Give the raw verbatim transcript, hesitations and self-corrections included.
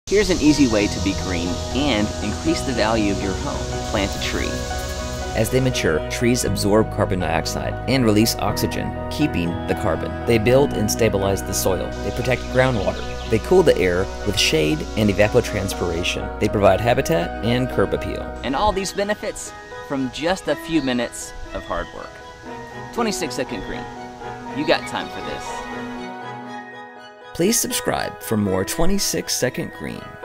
Here's an easy way to be green and increase the value of your home. Plant a tree. As they mature, trees absorb carbon dioxide and release oxygen, keeping the carbon. They build and stabilize the soil. They protect groundwater. They cool the air with shade and evapotranspiration. They provide habitat and curb appeal. And all these benefits from just a few minutes of hard work. twenty-six second Green. You got time for this. Please subscribe for more twenty-six second Green.